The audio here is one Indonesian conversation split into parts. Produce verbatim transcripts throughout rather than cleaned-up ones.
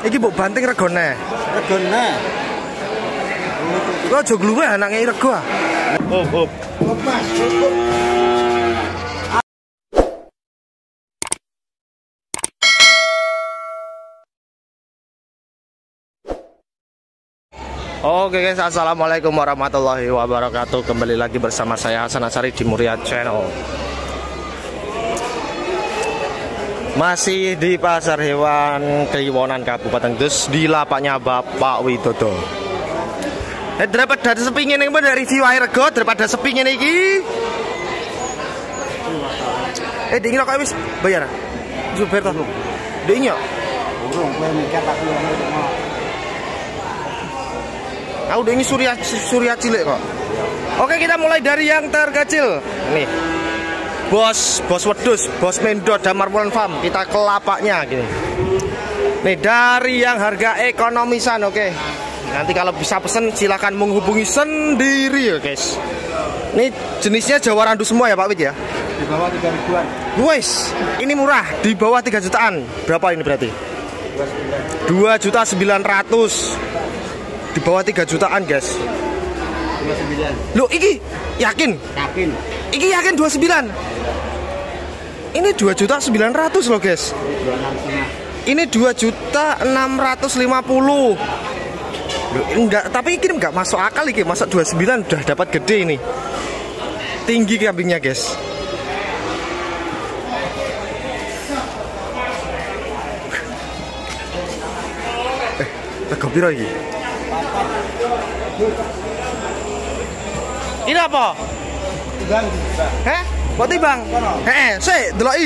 Iki mbok banting regone. Regone. Lo aja gluwe anake rego ah. Oh, oh. Mas. Oke guys, assalamualaikum warahmatullahi wabarakatuh. Kembali lagi bersama saya Hasan Asari di Muria Channel. Masih di Pasar Hewan Kliwonan Kabupaten Kudus di lapaknya Bapak Widodo. Eh, daripada sepingin ini dari review air rego daripada sepingin ini. Eh, dingin kok wis bayar. Super toh. Dingin yo. Urung kowe mikir tak ngono. Aku udah ini surya surya cilik kok. Oke, kita mulai dari yang terkecil. Nih, bos bos wedus, bos mendot Damar Wulan Farm. Kita ke lapaknya gini. Nih, dari yang harga ekonomisan, oke. Nanti kalau bisa pesen silahkan menghubungi sendiri ya guys. Ini jenisnya Jawa Randu semua ya Pak Wid ya. Di bawah tiga ribuan. Wes, ini murah di bawah tiga jutaan. Berapa ini berarti? dua juta sembilan ratus. Di bawah tiga jutaan guys. dua puluh sembilan. Loh, iki yakin? Yakin. Iki yakin dua puluh sembilan. Ini dua juta sembilan ratus loh guys. Ini dua juta enam ratus lima puluh. Loh, enggak, tapi ini enggak masuk akal iki, masuk dua puluh sembilan udah dapat gede ini. Tinggi kambingnya guys. Eh, rego piro iki? Ini apa? Timbang. Heh? Kok timbang? Heeh, sik deloki.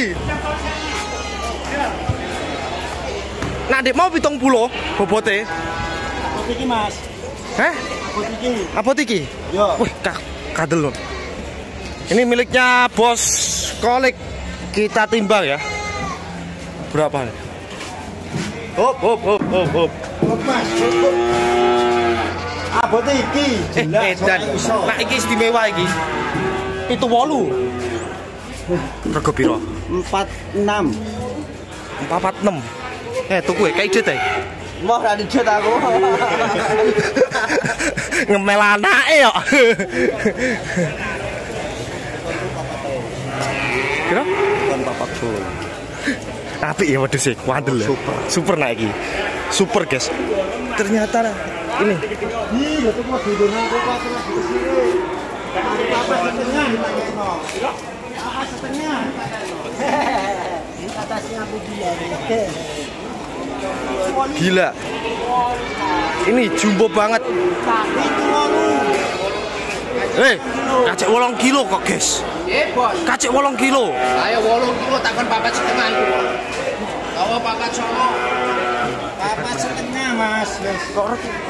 Nah, Dik mau pitung puluh bobote. Apa iki, Mas? Heh? Apa iki? Apa iki? Yo. Wih, kak, kadel loh. Ini miliknya Bos Kolik. Kita timbang ya. Berapa nih? Hop, hop, hop, hop, hop. Hop, Mas. Abote iki. Eh, eh, dan nah iki istimewa iki. Itu wolu. Rego piro? empat enam. empat enam. Eh, tuku kayak ide teh. Wah, ra dijet aku. Ngemel anake yo. Kira? Kon papat full. Apik ya wedhus e, wandel ya. Super. Super naik iki. Super, guys. Ternyata ini. Ih, itu mau didono kok terus di sini. Apa setengah ditanya. Apa setengah? Atasnya aku gila. Gila. Ini jumbo banget. Eh, kacek wolong kilo kok, guys. Eh, bos. Kacek wolong kilo. Ayo wolong kilo takkan papat setengah itu. Bawa papat songo. Papat setengah, Mas. Kok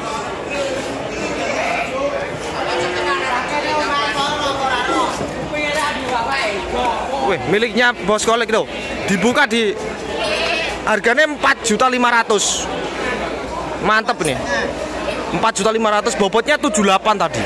wih, miliknya Bos Kolik tuh. Dibuka di harganya empat juta lima ratus. Mantap nih. empat juta lima ratus, bobotnya tujuh puluh delapan tadi.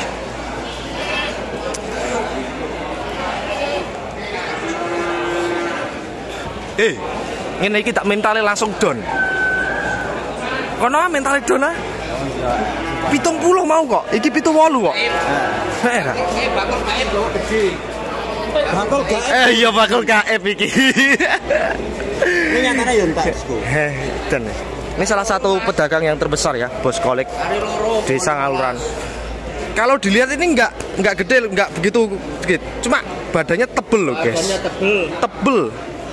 Eh, ini kita mentalnya langsung down. Kono mentalnya down ah. Pitung puluh mau kok. Iki pitung wolu kok. Eh, Eh, eh bakul gaib lho gede. Bakul gaib. eh iya bakul K F iki. Ini nyatanya ya entak, Bosku. Heh, dan ini salah satu pedagang yang terbesar ya, Bos Kolik. Desa Ngaluran. Kalau dilihat ini enggak enggak gede, enggak begitu gede. Cuma badannya tebel loh, guys. Badannya tebel. Tebel.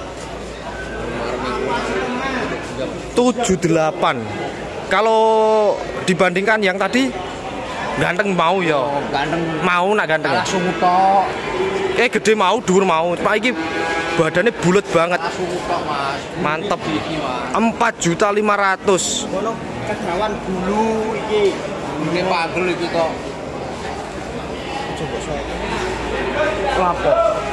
tujuh delapan. Kalau dibandingkan yang tadi ganteng mau ya. Oh, ganteng. Mau nak ganteng. Langsung tok. Eh gede mau, dhuwur mau. Cuma iki badannya bulat banget. Langsung tok, Mas. Mantep. Iki, Mas. empat juta lima ratus. Kono kegawan bulu iki. Ini pagel iki kok. Lapo.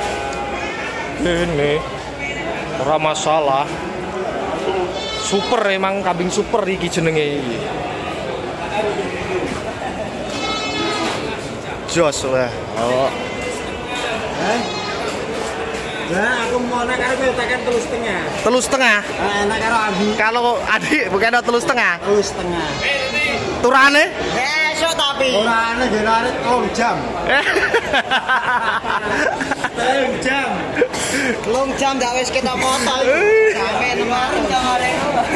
Ini ora masalah. Super emang kambing super iki jenenge iki. Jos lah. Oh. Nah, aku mau nak karo kowe tekan telu setengah. Telu setengah. Nah, enak karo Adi. Kalau adik bukan ada telu setengah. Telu setengah. Turane? Esok tapi. Ora ana jenare telung jam. Telung jam. Telung jam dak wis kita foto. Sampai kemarin kemarin.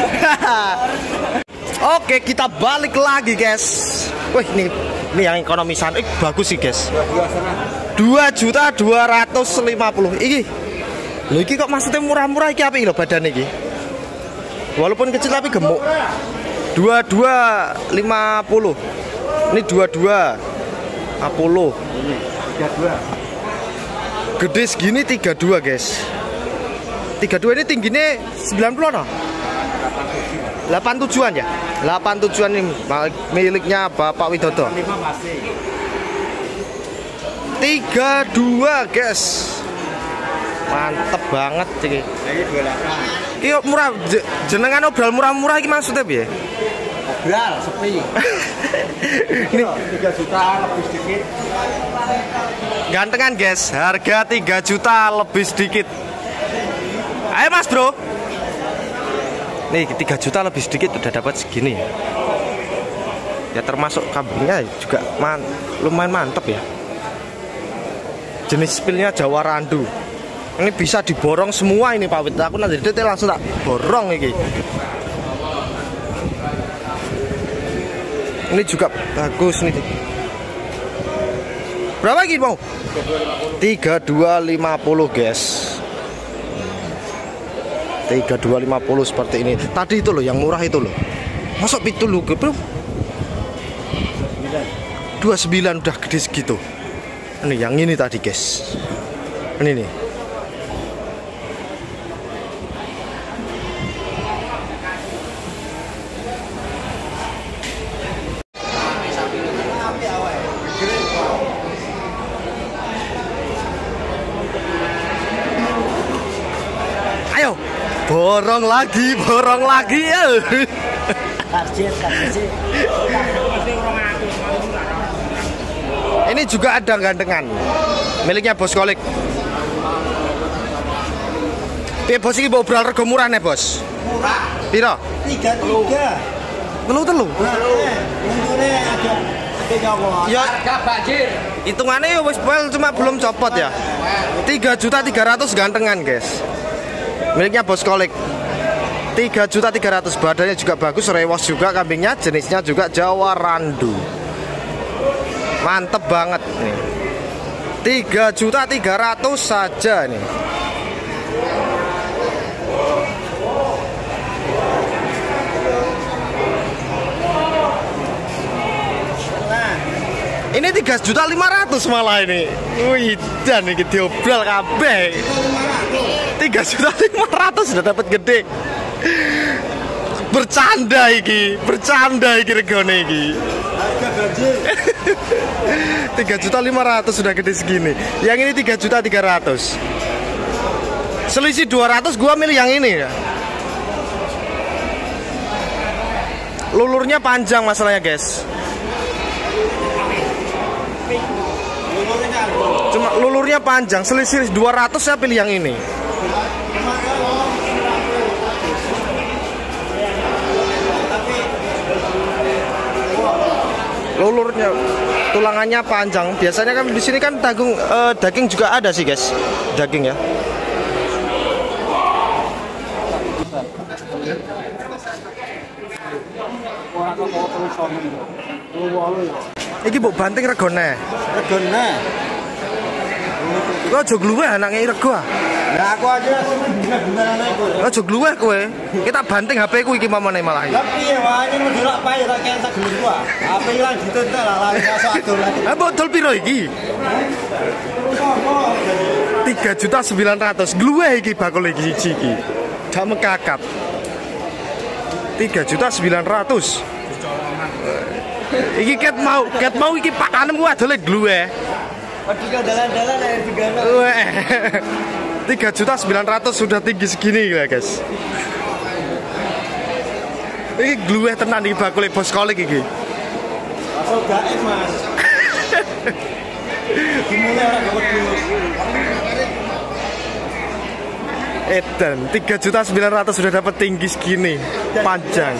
Oke, kita balik lagi, guys. Wih, ini ini yang ekonomisan. Eh, bagus sih, guys. dua juta dua ratus lima puluh. Iki. Loh, iki kok maksudnya murah-murah iki apik lho badan iki. Walaupun kecil tapi gemuk. dua dua lima puluh. Ini dua dua lima puluh. tiga dua. Gede segini tiga dua, guys. tiga dua ini tingginya sembilan puluh no? delapan tujuan ya? delapan tujuan ini miliknya Bapak Widodo. tiga dua, guys. Mantep banget iki. Iki murah jenengan obral murah-murah iki maksudnya piye? Obral sepi. Ini tiga juta lebih sedikit. Gantengan, guys. Harga tiga juta lebih sedikit. Ayo, Mas, Bro. Nih tiga juta lebih sedikit udah dapat segini ya. Ya termasuk kambingnya juga man, lumayan mantep ya. Jenis spilnya Jawa Randu. Ini bisa diborong semua ini Pak Wid. Aku nanti detail langsung tak borong ini. Ini juga bagus nih. Berapa lagi mau? tiga dua lima puluh, guys. tiga dua lima puluh seperti ini. Tadi itu loh yang murah itu loh. Masuk pitu lu, Bro. dua puluh sembilan udah gede segitu. Ini yang ini tadi, guys. Ini nih. Ayo, borong lagi, borong lagi ya. Ini juga ada gandengan miliknya Bos Kolik. Piye bos iki mbok obral rego murah nih, Bos? Murah. Piro? tiga tiga. Telu telu. Untune agak agak nyawa. Ya Harga banjir. hitungannya ya wis bel cuma belum copot ya. tiga juta tiga ratus gantengan, guys. Miliknya Bos Kolik. tiga juta tiga ratus, badannya juga bagus, rewas juga kambingnya, jenisnya juga Jawa Randu. Mantep banget nih. tiga juta tiga ratus saja nih. Ini tiga juta lima ratus malah ini. Wih, dan ini diobral kabeh. tiga juta lima ratus sudah dapat gede. Bercanda iki, bercanda iki regane iki. Harga banjir. tiga juta lima ratus sudah gede segini. Yang ini tiga juta tiga ratus. Selisih dua ratus, gua milih yang ini ya. Lulurnya panjang masalahnya, guys. Cuma lulurnya panjang, selisih dua ratus, saya pilih yang ini. Lulurnya, tulangannya panjang. Biasanya kan di sini kan daging eh, daging juga ada sih, guys. Daging ya. Iki mbok banting regone. Regone. Kok aja gluweh anake rego ah. Lah aku aja guna-gunane kowe. Aja gluweh kowe. Kita banting H P ku iki mamane malah. Lah piye wae ini dilak pae ra kene sak gelem gua. H P ilang ditentel lah lari masuk adol lagi. Ah botol piro iki? tiga juta sembilan ratus. Gluweh iki bakul iki siji iki. Gak mekakap. tiga juta sembilan ratus. Iki ket mau, ket mau iki pakanem ku adole gluweh. Padahal dalan-dalan air digana. tiga juta sembilan ratus sudah tinggi segini ya, guys. Ini gluweh tenan iki bakule Bos Kolik iki. Masuk gaib, Mas. Dimulai ora gawat dulu. Edan tiga juta sembilan ratus sudah dapat tinggi segini, panjang.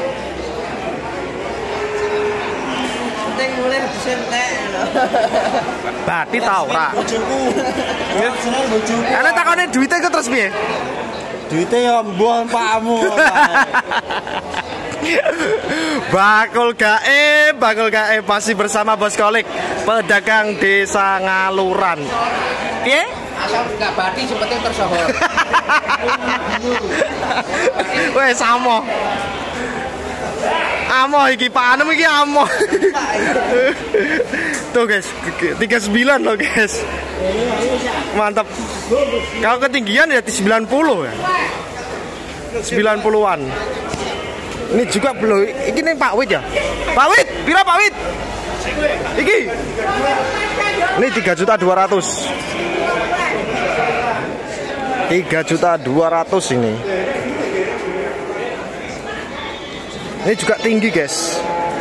Penting mulai disentek lho. Bati tau ora. Bojoku. Seneng bojoku. Ana takone duite ke terus piye? Duite ya mbuh pakmu. Bakul gaib, bakul gaib masih bersama Bos Kolik, pedagang desa Ngaluran. Piye? Asal enggak bati seperti tersohor. Weh sama. Amo iki Pak Anem iki amo. Tuh guys, tiga puluh sembilan loh guys. Mantap. Kalau ketinggian ya di sembilan puluh ya. sembilan puluhan. Ini juga belum. Iki nih Pak Wid ya. Pak Wid, pira Pak Wid? Iki. Ini tiga juta dua ratus. tiga juta dua ratus ini. Ini juga tinggi guys.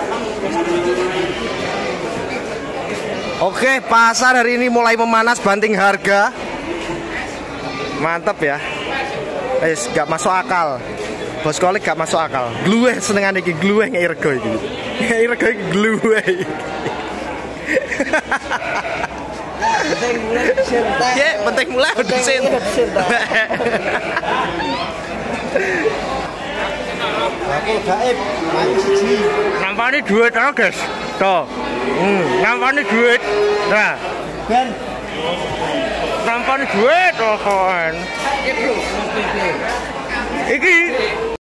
Oke, pasar hari ini mulai memanas, banting harga. Mantap ya. Wes gak masuk akal. Bos Kolik gak masuk akal. Gluwe senengan iki, gluwe ngergo iki. Ngergo iki gluwe. Penting mulai disentek. Ya, penting mulai disentek. Bakul gaib. Ayo siji. Nampani duit ora, guys. Tuh. Hmm, nampani duit. Nah, Ben. nampani duit kok. Iki